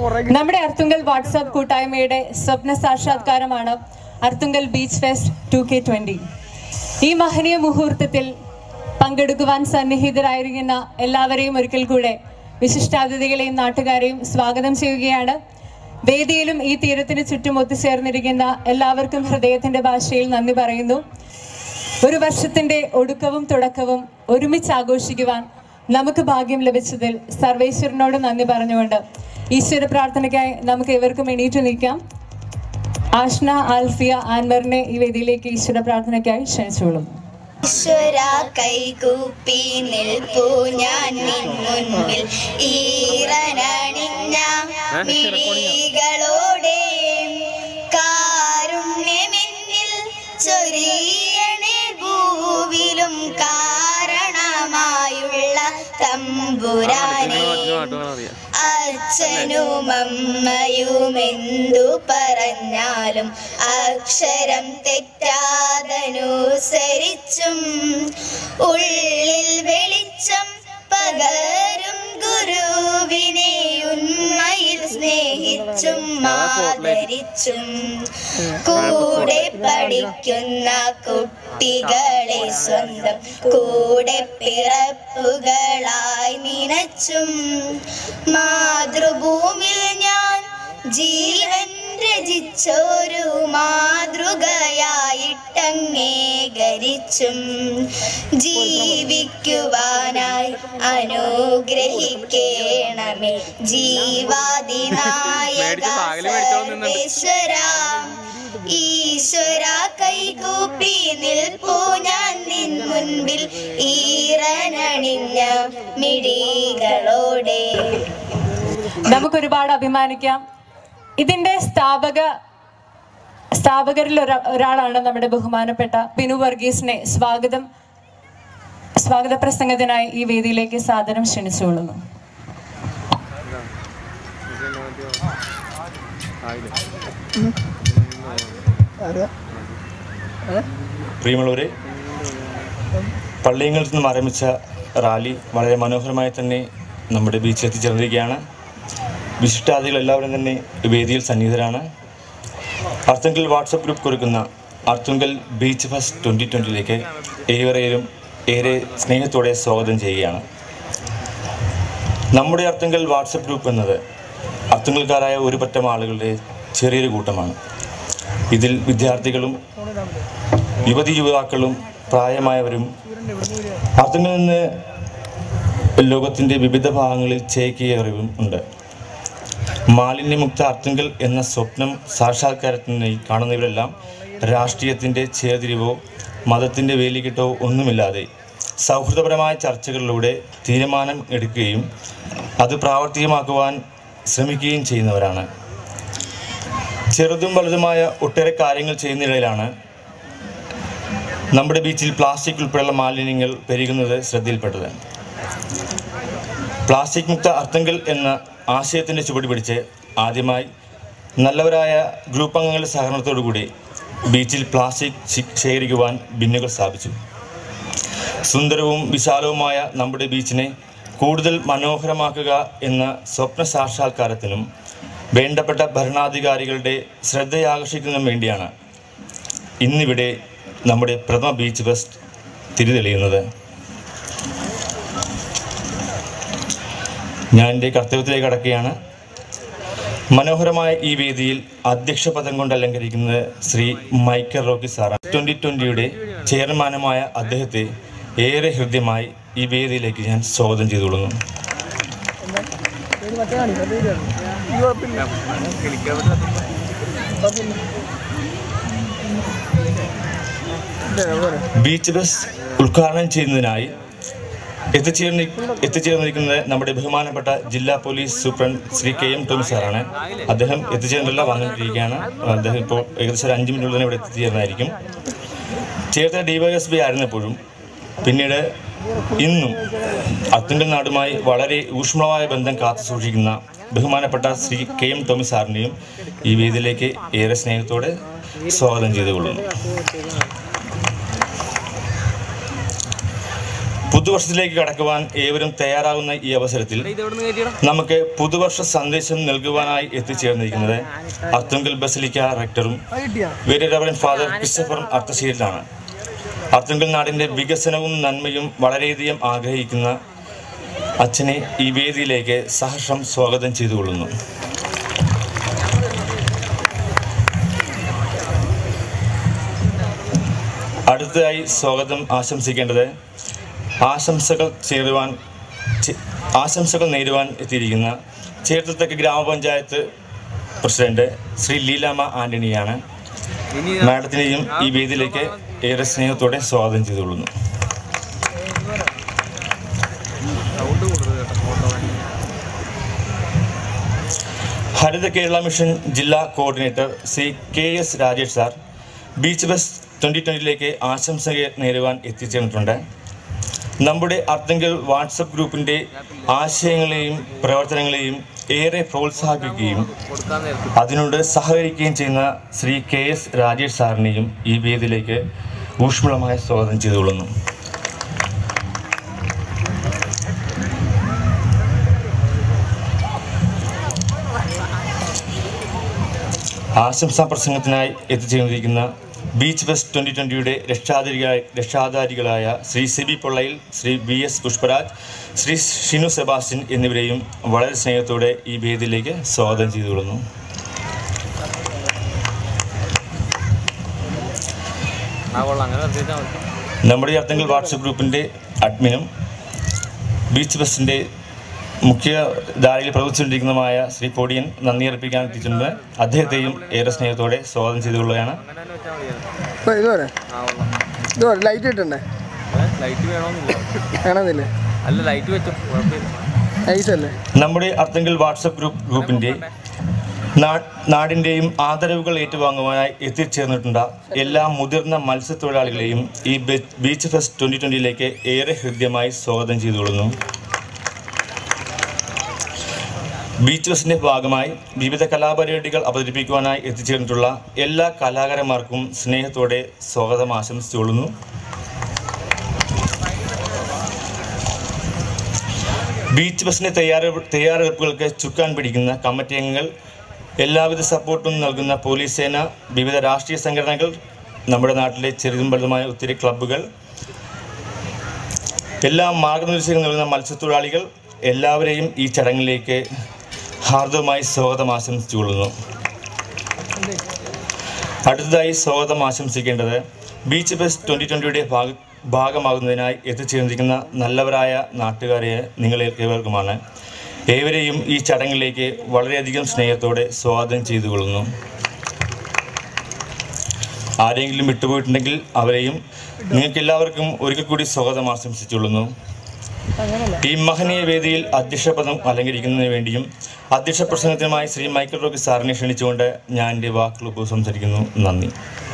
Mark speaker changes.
Speaker 1: നമ്മുടെ അർത്തുങ്കൽ വാട്സാപ്പ് കൂട്ടായ്മയുടെ സ്വപ്ന സാക്ഷാത്കാരമാണ് അർത്തുങ്കൽ ബീച്ച് ഫെസ്റ്റ് 2K20. ഈ മഹനീയ മുഹൂർത്തത്തിൽ പങ്കെടുക്കുവാൻ സന്നിഹിതരായിരിക്കുന്ന എല്ലാവരെയും ഒരിക്കൽ കൂടെ വിശിഷ്ടാതിഥികളെയും നാട്ടുകാരെയും സ്വാഗതം ചെയ്യുകയാണ്. വേദിയിലും ഈ തീരത്തിന് ചുറ്റും ഒത്തുചേർന്നിരിക്കുന്ന എല്ലാവർക്കും ഹൃദയത്തിന്റെ ഭാഷയിൽ നന്ദി പറയുന്നു. ഒരു വർഷത്തിന്റെ ഒടുക്കവും തുടക്കവും ഒരുമിച്ച് ആഘോഷിക്കുവാൻ നമുക്ക് ഭാഗ്യം ലഭിച്ചതിൽ സർവേശ്വരനോട് നന്ദി പറഞ്ഞുകൊണ്ട് ഈശ്വര പ്രാർത്ഥനയ്ക്കായി നമുക്ക് ഇവർക്കും എണീറ്റ് നിൽക്കാം. ആഷ്ന, ആൽഫിയ, ആൻവറിനെ ഈ വേദിയിലേക്ക് ഈശ്വര പ്രാർത്ഥനയ്ക്കായി ക്ഷണിച്ചോളും.
Speaker 2: ഈശ്വര കൈകൂപ്പി നിൽപ്പൂ ഞാൻ നിൻ മുൻപിൽ ഈറനണിഞ്ഞ മിഴികളോടെ കാരുണ്യമെന്നിൽ ചൊരിയണേ ഭൂവിലും കാരണമായുള്ള തമ്പുരാനെ അച്ഛനും അമ്മയുമെന്തു പറഞ്ഞാലും അക്ഷരം തെറ്റാതനുസരിച്ചും ഉള്ളിൽ വെളിച്ചം പകരും ഗുരുവിനെ ഉന്മയിൽ സ്നേഹിച്ചും ആദരിച്ചും കൂടെ പഠിക്കുന്ന കുട്ടികളെ സ്വന്തം കൂടെ പിറപ്പുകളായി നിനച്ചും മാതൃഭൂമിയിൽ ഞാൻ ജീവൻ രചിച്ചൊരു മാതൃകയായിട്ടംഗീകരിച്ചും ജീവിക്കുവാനായി അനുഗ്രഹിക്കണമേ ജീവാദിനായക സർവേശ്വര. ഈശ്വര കൈകൂപ്പി നിൽപ്പൂ ഞാൻ നിൻ മുൻപിൽ ഈറനണിഞ്ഞ മിഴികളോടെ.
Speaker 1: നമുക്കൊരുപാട് അഭിമാനിക്കാം. ഇതിന്റെ സ്ഥാപകരിൽ ഒരാളാണ് നമ്മുടെ ബഹുമാനപ്പെട്ട ബിനു വർഗീസിനെ സ്വാഗത പ്രസംഗത്തിനായി ഈ വേദിയിലേക്ക് സാദരം ക്ഷണിച്ചുകൊള്ളുന്നു.
Speaker 3: പ്രിയമുള്ളവരെ, പള്ളിയങ്ങളിൽ നിന്നും ആരംഭിച്ച റാലി വളരെ മനോഹരമായി തന്നെ നമ്മുടെ ബീച്ചിൽ എത്തിച്ചേർന്നിരിക്കുകയാണ്. വിശിഷ്ടാതിഥികൾ എല്ലാവരും തന്നെ വേദിയിൽ സന്നിഹിതരാണ്. അർത്തുങ്കൽ വാട്സപ്പ് ഗ്രൂപ്പ് കുറിക്കുന്ന അർത്തുങ്കൽ ബീച്ച് ഫെസ്റ്റ് 2020ലേക്ക് ഏവരെയും ഏറെ സ്നേഹത്തോടെ സ്വാഗതം ചെയ്യുകയാണ്. നമ്മുടെ അർത്തുങ്കൽ വാട്സപ്പ് ഗ്രൂപ്പ് എന്നത് അർത്തുങ്കൽക്കാരായ ഒരു പറ്റം ആളുകളുടെ ചെറിയൊരു കൂട്ടമാണ്. ഇതിൽ വിദ്യാർത്ഥികളും യുവതി യുവാക്കളും പ്രായമായവരും അർത്തുങ്കലിൽ നിന്ന് ലോകത്തിൻ്റെ വിവിധ ഭാഗങ്ങളിൽ ചേക്കേറിയവരും ഉണ്ട്. മാലിന്യമുക്ത അർത്തുങ്കൽ എന്ന സ്വപ്നം സാക്ഷാത്കാരത്തിനായി കാണുന്നവരെല്ലാം രാഷ്ട്രീയത്തിൻ്റെ ചേർതിരിവോ മതത്തിൻ്റെ വേലിക്കെട്ടോ ഒന്നുമില്ലാതെ സൗഹൃദപരമായ ചർച്ചകളിലൂടെ തീരുമാനം എടുക്കുകയും അത് പ്രാവർത്തികമാക്കുവാൻ ശ്രമിക്കുകയും ചെയ്യുന്നവരാണ്. ചെറുതും വലുതുമായ ഒട്ടേറെ കാര്യങ്ങൾ ചെയ്യുന്നതിനിടയിലാണ് നമ്മുടെ ബീച്ചിൽ പ്ലാസ്റ്റിക് ഉൾപ്പെടെയുള്ള മാലിന്യങ്ങൾ പെരുകുന്നത് ശ്രദ്ധയിൽപ്പെട്ടത്. പ്ലാസ്റ്റിക് മുക്ത അർത്തുങ്കൽ എന്ന ആശയത്തിൻ്റെ ചുവട് പിടിച്ച് ആദ്യമായി നല്ലവരായ ഗ്രൂപ്പ് അംഗങ്ങളുടെ സഹകരണത്തോടുകൂടി ബീച്ചിൽ പ്ലാസ്റ്റിക് ശേഖരിക്കുവാൻ ബിന്നുകൾ സ്ഥാപിച്ചു. സുന്ദരവും വിശാലവുമായ നമ്മുടെ ബീച്ചിനെ കൂടുതൽ മനോഹരമാക്കുക എന്ന സ്വപ്ന സാക്ഷാത്കാരത്തിനും വേണ്ടപ്പെട്ട ഭരണാധികാരികളുടെ ശ്രദ്ധയാകർഷിക്കുന്നതിനും വേണ്ടിയാണ് ഇന്നിവിടെ നമ്മുടെ പ്രഥമ ബീച്ച് ഫെസ്റ്റ് തിരിതെളിയുന്നത്. ഞാൻ എൻ്റെ കർത്തവ്യത്തിലേക്ക് കടക്കുകയാണ്. മനോഹരമായ ഈ വേദിയിൽ അധ്യക്ഷ പദം കൊണ്ട് അലങ്കരിക്കുന്നത് ശ്രീ മൈക്കൽ റോക്കി സാറാണ്. 2020യുടെ ചെയർമാനുമായ അദ്ദേഹത്തെ ഏറെ ഹൃദ്യമായി ഈ വേദിയിലേക്ക് ഞാൻ സ്വാഗതം ചെയ്തുകൊള്ളുന്നു. ബീച്ച് ബസ് ഉദ്ഘാടനം ചെയ്യുന്നതിനായി എത്തിച്ചേർന്നിരിക്കുന്നത് നമ്മുടെ ബഹുമാനപ്പെട്ട ജില്ലാ police superintendent Shri KM Tomy സാറാണ്. അദ്ദേഹം എത്തിച്ചേർന്നില്ല, വന്നിട്ടിരിക്കുകയാണ്. അദ്ദേഹം ഇപ്പോൾ ഏകദേശം ഒരു 5 മിനിറ്റുള്ളിൽ തന്നെ ഇവിടെ എത്തിച്ചേർന്നതായിരിക്കും. ചേർത്തല DYSP ആയിരുന്നപ്പോഴും പിന്നീട് ഇന്നും അർത്തുങ്കൽ നാടുമായി വളരെ ഊഷ്മളമായ ബന്ധം കാത്തു സൂക്ഷിക്കുന്ന ബഹുമാനപ്പെട്ട ശ്രീ KM ടോമി സാറിനെയും ഈ വേദിയിലേക്ക് ഏറെ സ്നേഹത്തോടെ സ്വാഗതം ചെയ്തുകൊള്ളുന്നു. പുതുവർഷത്തിലേക്ക് കടക്കുവാൻ ഏവരും തയ്യാറാകുന്ന ഈ അവസരത്തിൽ നമുക്ക് പുതുവർഷ സന്ദേശം നൽകുവാനായി എത്തിച്ചേർന്നിരിക്കുന്നത് അർത്തുങ്കൽ ബസിലിക്ക റെക്ടറും വെരി റവറൻഡ് ഫാദർ ക്രിസ്റ്റഫറും അർത്തശ്ശേരിയിലാണ്. അർത്തുങ്കൽ നാടിൻ്റെ വികസനവും നന്മയും വളരെയധികം ആഗ്രഹിക്കുന്ന അച്ഛനെ ഈ വേദിയിലേക്ക് സഹർഷം സ്വാഗതം ചെയ്തുകൊള്ളുന്നു. അടുത്തതായി സ്വാഗതം ആശംസിക്കേണ്ടത് ആശംസകൾ നേരുവാൻ എത്തിയിരിക്കുന്ന ചേർത്തലത്തേക്ക് ഗ്രാമപഞ്ചായത്ത് പ്രസിഡന്റ് ശ്രീ ലീലാമ്മ ആന്റണിയാണ്. മാഡത്തിനെയും ഈ വേദിയിലേക്ക് ഏറെ സ്നേഹത്തോടെ സ്വാഗതം ചെയ്തുകൊള്ളുന്നു. ഹരിത കേരള മിഷൻ ജില്ലാ coordinator Shri KS Rajesh sir beach bus 2020 ആശംസകൾ നേരുവാൻ എത്തിച്ചേർന്നിട്ടുണ്ട്. നമ്മുടെ അർത്തുങ്കൽ വാട്സപ്പ് ഗ്രൂപ്പിൻ്റെ ആശയങ്ങളെയും പ്രവർത്തനങ്ങളെയും ഏറെ പ്രോത്സാഹിപ്പിക്കുകയും അതിനോട് സഹകരിക്കുകയും ചെയ്യുന്ന ശ്രീ KS രാജേഷ് സാറിനെയും ഈ വേദിയിലേക്ക് ഊഷ്മളമായ സ്വാഗതം ചെയ്തുകൊള്ളുന്നു. ആശംസാ പ്രസംഗത്തിനായി എത്തിച്ചേർന്നിരിക്കുന്ന ബീച്ച് ബസ് 2020 രക്ഷാധികാരികളായ ശ്രീ സിബി പൊള്ളയിൽ, ശ്രീ BS പുഷ്പരാജ്, ശ്രീ ഷിനു സെബാസ്റ്റ്യൻ എന്നിവരെയും വളരെ സ്നേഹത്തോടെ ഈ വേദിയിലേക്ക് സ്വാഗതം ചെയ്തുകൊള്ളുന്നു. നമ്മുടെ അർത്തുങ്കൽ വാട്സപ്പ് ഗ്രൂപ്പിൻ്റെ അഡ്മിനും ബീച്ച് ബസിൻ്റെ മുഖ്യ ധാരയിൽ പ്രവർത്തിച്ചുകൊണ്ടിരിക്കുന്നതുമായ ശ്രീ പൊടിയൻ നന്ദി അർപ്പിക്കാൻ എത്തിയിട്ടുണ്ട്. അദ്ദേഹത്തെയും ഏറെ സ്നേഹത്തോടെ സ്വാഗതം ചെയ്തുകൊള്ളുകയാണ്.
Speaker 4: ലൈറ്റ് കിട്ടണ്ടേ? വേണമെന്നില്ലേ?
Speaker 3: നമ്മുടെ അർത്തുങ്കൽ വാട്സപ്പ് ഗ്രൂപ്പിൻ്റെ നാടിൻ്റെയും ആദരവുകൾ ഏറ്റുവാങ്ങുവാനായി എത്തിച്ചേർന്നിട്ടുണ്ട് എല്ലാ മുതിർന്ന മത്സ്യത്തൊഴിലാളികളെയും ഈ ബീച്ച് ഫെസ്റ്റ് 2020 ഏറെ ഹൃദ്യമായി സ്വാഗതം ചെയ്തുകൊള്ളുന്നു. ബീച്ച് ഫെസ്റ്റിൻ്റെ ഭാഗമായി വിവിധ കലാപരിപാടികൾ അവതരിപ്പിക്കുവാനായി എത്തിച്ചേർന്നിട്ടുള്ള എല്ലാ കലാകാരന്മാർക്കും സ്നേഹത്തോടെ സ്വാഗതം ആശംസിച്ചുകൊള്ളുന്നു. ബീച്ച് ഫെസ്റ്റിൻ്റെ തയ്യാറെടുപ്പുകൾക്ക് ചുക്കാൻ പിടിക്കുന്ന കമ്മിറ്റി അംഗങ്ങൾ, എല്ലാവിധ സപ്പോർട്ടും നൽകുന്ന പോലീസ് സേന, വിവിധ രാഷ്ട്രീയ സംഘടനകൾ, നമ്മുടെ നാട്ടിലെ ചെറുതും വലുതുമായ ഒത്തിരി ക്ലബ്ബുകൾ, എല്ലാ മാർഗനിർദ്ദേശങ്ങൾ നൽകുന്ന മത്സ്യത്തൊഴിലാളികൾ എല്ലാവരെയും ഈ ചടങ്ങിലേക്ക് ഹാർദവമായി സ്വാഗതം ആശംസിച്ചുകൊള്ളുന്നു. അടുത്തതായി സ്വാഗതം ആശംസിക്കേണ്ടത് ബീച്ച് ഫെസ്റ്റ് 2020 ഭാഗമാകുന്നതിനായി എത്തിച്ചേർന്നിരിക്കുന്ന നല്ലവരായ നാട്ടുകാരെ നിങ്ങളേവർക്കുമാണ്. ഏവരെയും ഈ ചടങ്ങിലേക്ക് വളരെയധികം സ്നേഹത്തോടെ സ്വാഗതം ചെയ്തുകൊള്ളുന്നു. ആരെങ്കിലും വിട്ടുപോയിട്ടുണ്ടെങ്കിൽ അവരെയും നിങ്ങൾക്കെല്ലാവർക്കും ഒരിക്കൽ കൂടി സ്വാഗതം ആശംസിച്ചുകൊള്ളുന്നു. ഈ മഹനീയ വേദിയിൽ അധ്യക്ഷപദം അലങ്കരിക്കുന്നതിന് വേണ്ടിയും അധ്യക്ഷ പ്രസംഗത്തിനുമായി ശ്രീ മൈക്കിൾ റോക്കി സാറിനെ ക്ഷണിച്ചുകൊണ്ട് ഞാൻ എൻ്റെ വാക്കുകൾ ഉപസംഹരിക്കുന്നു. നന്ദി.